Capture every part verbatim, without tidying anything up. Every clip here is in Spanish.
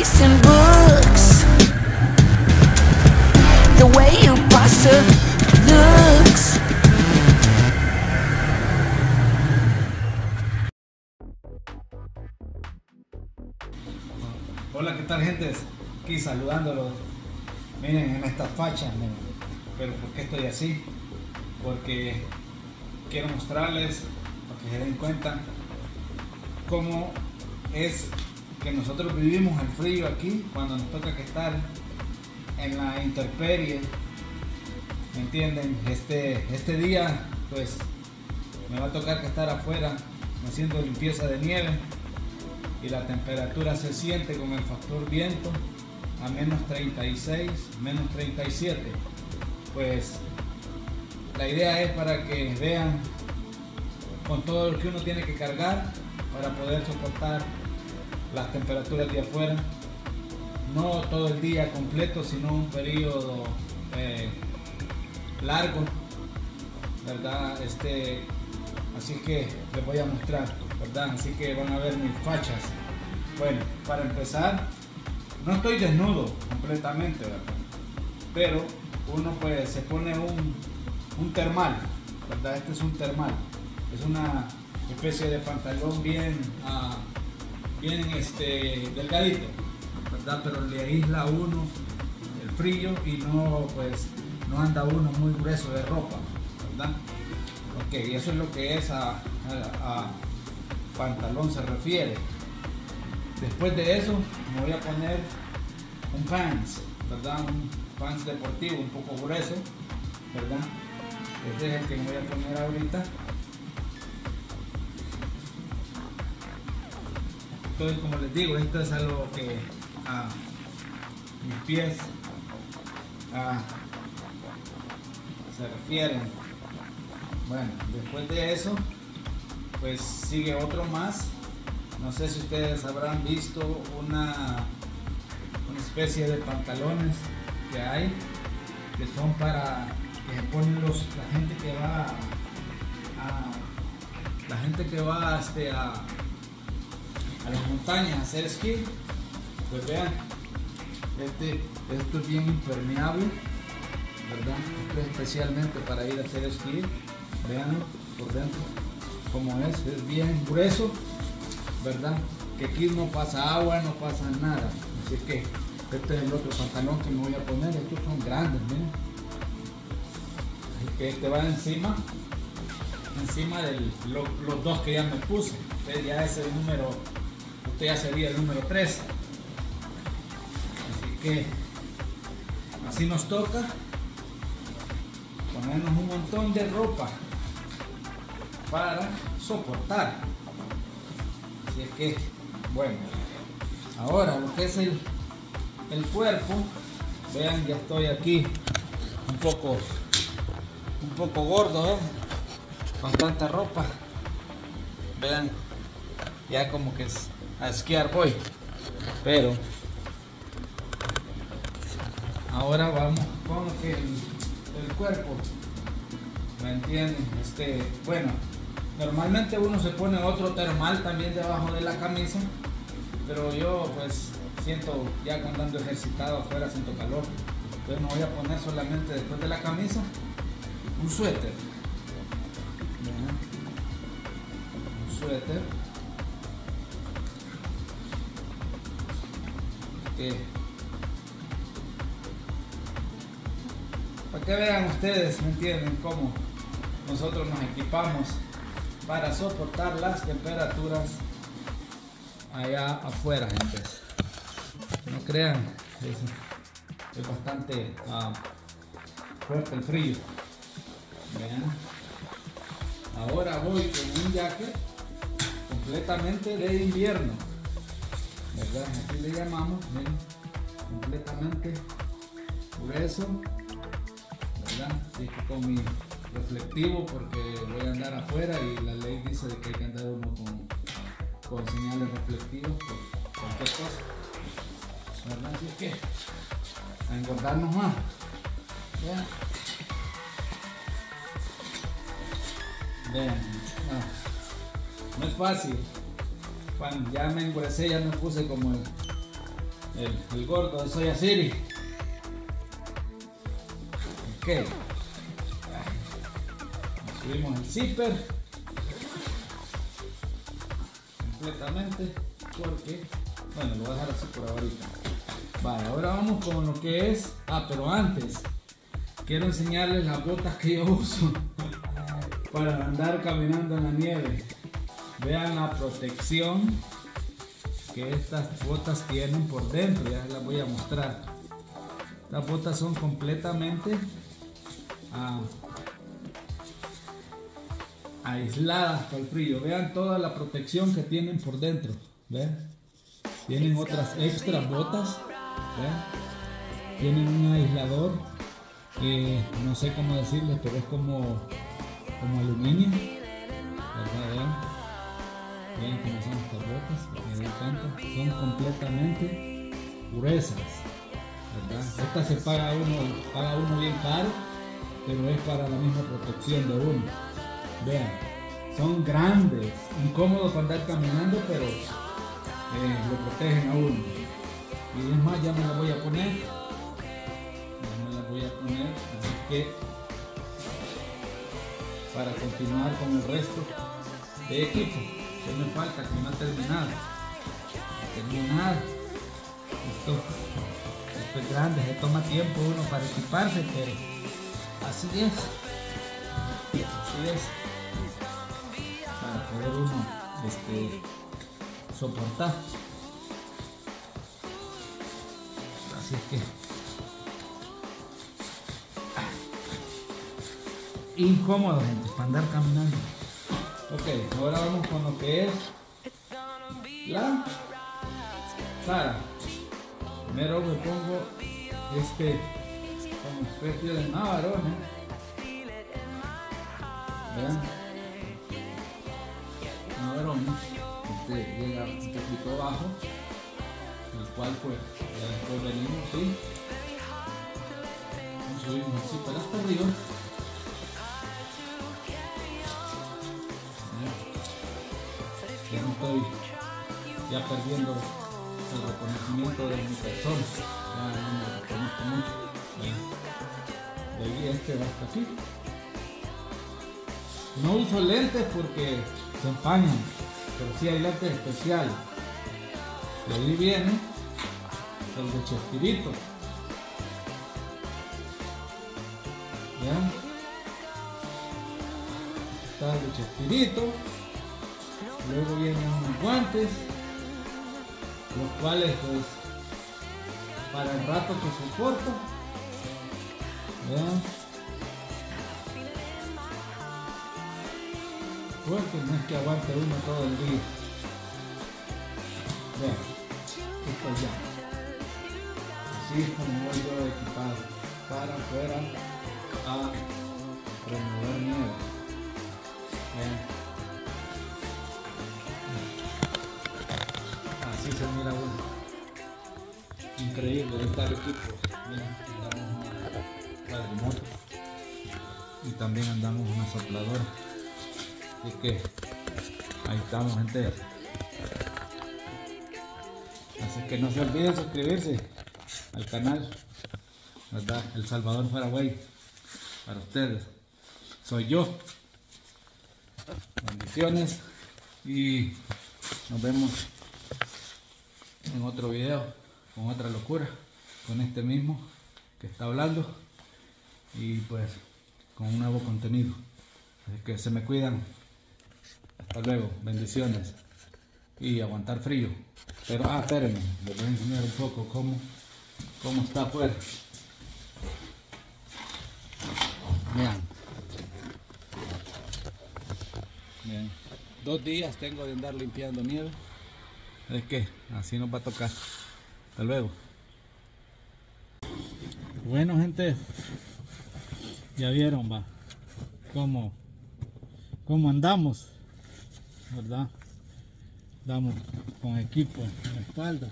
chasing books. The way your pasta looks. Hola, ¿qué tal, gentes? Aquí saludándolos. Miren, en esta facha, miren. Pero ¿por qué estoy así? Porque quiero mostrarles, para que se den cuenta, cómo es que nosotros vivimos el frío aquí cuando nos toca que estar en la intemperie. ¿Me entienden? Este, este día, pues, me va a tocar que estar afuera haciendo limpieza de nieve. Y la temperatura se siente con el factor viento a menos treinta y seis, menos treinta y siete. Pues la idea es para que vean con todo lo que uno tiene que cargar para poder soportar las temperaturas de afuera. No todo el día completo, sino un periodo eh, largo, ¿verdad? Este, así que les voy a mostrar, ¿verdad? Así que van a ver mis fachas. Bueno, para empezar, no estoy desnudo completamente, ¿verdad? Pero uno pues se pone un, un termal, ¿verdad? Este es un termal, es una especie de pantalón bien, uh, bien este, delgadito, ¿verdad? Pero le aísla a uno el frío y no, pues, no anda uno muy grueso de ropa, ¿verdad? Ok, y eso es lo que es a, a, a pantalón se refiere. Después de eso me voy a poner un pants, ¿verdad? Un pants deportivo un poco grueso, ¿verdad? Este es el que me voy a poner ahorita. Entonces, como les digo, esto es algo que a mis pies a, se refieren. Bueno, después de eso, pues sigue otro más. No sé si ustedes habrán visto una, una especie de pantalones que hay, que son para que se ponen los, la gente que va a, la gente que va este, a, a las montañas a hacer esquí. Pues vean, este, esto es bien impermeable, ¿verdad? Esto es especialmente para ir a hacer esquí. Vean por dentro como es, es bien grueso, ¿verdad? Que aquí no pasa agua, no pasa nada. Así que este es el otro pantalón que me voy a poner. Estos son grandes, miren. Así que este va encima, encima de lo, los dos que ya me puse. Este ya es el número, este ya sería el número tres. Así que así nos toca ponernos un montón de ropa para soportar. Así es que, bueno, ahora lo que es el, el cuerpo, vean, ya estoy aquí un poco, un poco gordo, ¿eh? Con tanta ropa. Vean, ya como que es, a esquiar voy, pero ahora vamos con lo que el, el cuerpo, ¿me entienden? Este, bueno. Normalmente uno se pone otro termal también debajo de la camisa, pero yo pues siento, ya cuando ando ejercitado afuera siento calor, entonces me voy a poner solamente después de la camisa un suéter. Un suéter que, para que vean ustedes, ¿me entienden? Cómo nosotros nos equipamos para soportar las temperaturas allá afuera, gente. No crean, es, es bastante uh, fuerte el frío. Vean. Ahora voy con un jacket completamente de invierno, ¿verdad? Así le llamamos, miren, completamente grueso, ¿verdad? Así que con mi reflectivo, porque voy a andar afuera y la ley dice de que hay que andar uno con, con señales reflectivos por cualquier cosa, ¿verdad? Así es que a engordarnos más. Vean, vean, no, no es fácil. Cuando ya me engruesé, ya me puse como el, el, el gordo de Soya City. Ok, subimos el zipper completamente porque, bueno, lo voy a dejar así por ahorita. Vale, ahora vamos con lo que es, ah, pero antes quiero enseñarles las botas que yo uso para andar caminando en la nieve. Vean la protección que estas botas tienen por dentro, ya las voy a mostrar. Las botas son completamente ah, aisladas para el frío. Vean toda la protección que tienen por dentro. ¿Ven? Tienen otras extras botas. ¿Ven? Tienen un aislador que no sé cómo decirles, pero es como, como aluminio. ¿Verdad? Vean. Vean cómo son estas botas. Me doy cuenta. Son completamente gruesas. ¿Verdad? Esta se paga uno, paga uno bien caro, pero es para la misma protección de uno. Vean, son grandes, incómodos para andar caminando, pero eh, lo protegen a uno. Y es más, ya me la voy a poner, ya me la voy a poner, así que para continuar con el resto de equipo, que me falta, que no ha terminado, terminar esto. Esto es grande, se toma tiempo uno para equiparse, pero así es, así es, para poder uno este, soportar. Así que incómodo, gente, para andar caminando. Ok, ahora vamos con lo que es la Sara. Primero me pongo este como especie de navarón, ¿eh? Vean, navarón, este llega un poquito abajo, el cual pues ya después venimos y nos subimos así para hasta arriba. Ya no estoy ya perdiendo el reconocimiento de mi persona, ya no me reconozco mucho. De ahí este va hasta aquí. No uso lentes porque se empañan, pero sí hay lentes especiales. De ahí viene el de Chespirito. ¿Ya? Está el de Chespirito. Luego vienen unos guantes, los cuales pues para el rato que soporto. Vean, porque no es que aguante uno todo el día. Vean, esto ya, así es como voy yo equipado para afuera a remover nieve. Vean, así se mira uno. Increíble, ahí está el equipo. Miren, andamos una cuadrimoto y también andamos una sopladora. Así que ahí estamos, gente. Así que no se olviden suscribirse al canal, ¿verdad? El Salvador Paraguay para ustedes. Soy yo. Bendiciones y nos vemos en otro video con otra locura, con este mismo que está hablando y pues con un nuevo contenido. Así que se me cuidan. Hasta luego, bendiciones y aguantar frío. Pero ah, espérenme, les voy a enseñar un poco cómo, cómo está afuera. Vean. Bien. Dos días tengo de andar limpiando nieve. Es que así nos va a tocar. Hasta luego. Bueno, gente, ya vieron, va, cómo, cómo andamos, ¿verdad? Andamos con equipo en la espalda.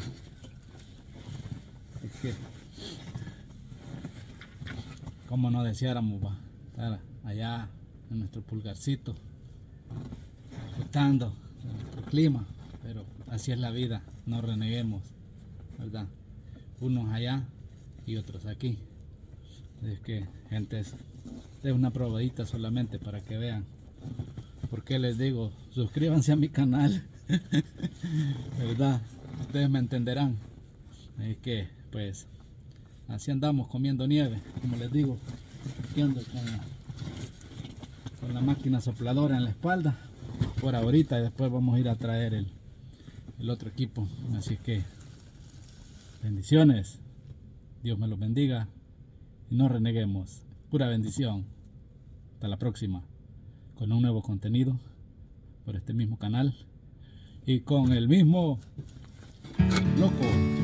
Es que, como no deseáramos, va, estar allá en nuestro pulgarcito, disfrutando de nuestro clima, pero así es la vida, no reneguemos. ¿verdad? Unos allá y otros aquí. Es que, gente, es, es una probadita solamente para que vean. Porque les digo, suscríbanse a mi canal, ¿verdad? Ustedes me entenderán. Es que, pues, así andamos comiendo nieve, como les digo. Aquí ando con la, con la máquina sopladora en la espalda por ahorita, y después vamos a ir a traer el, el otro equipo. Así que, bendiciones. Dios me los bendiga y no reneguemos. Pura bendición. Hasta la próxima con un nuevo contenido por este mismo canal y con el mismo loco.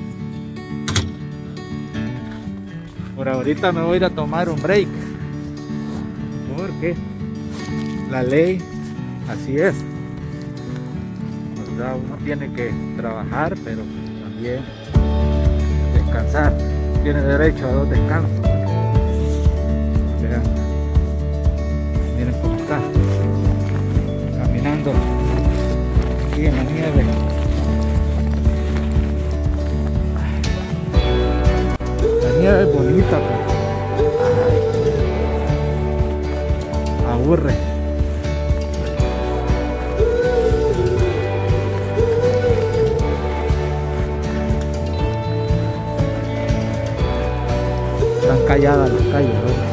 Por ahorita me voy a ir a tomar un break porque la ley así es, ¿verdad? Uno tiene que trabajar, pero también descansar. Tiene derecho a dos descansos. Vean, miren cómo está caminando aquí en la nieve. La nieve es bonita, pero ay, aburre. Están calladas las calles, ¿verdad?